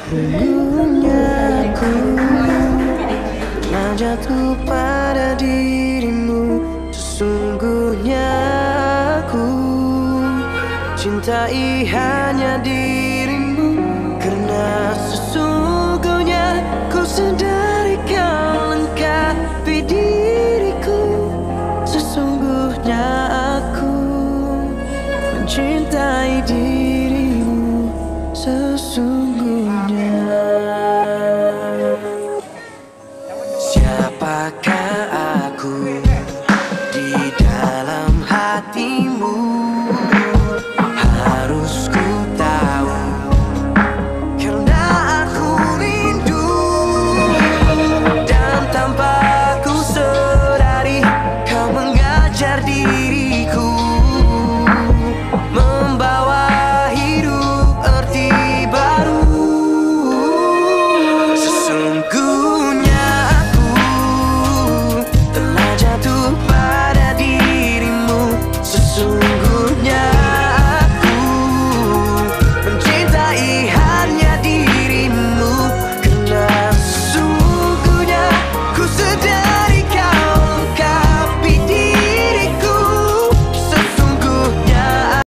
Sungguhnya aku pernah jatuh pada dirimu. Sesungguhnya aku cintai hanya dirimu. Karena sesungguhnya ku sadari kau lengkapi diriku. Sesungguhnya aku mencintai dirimu. Sesungguhnya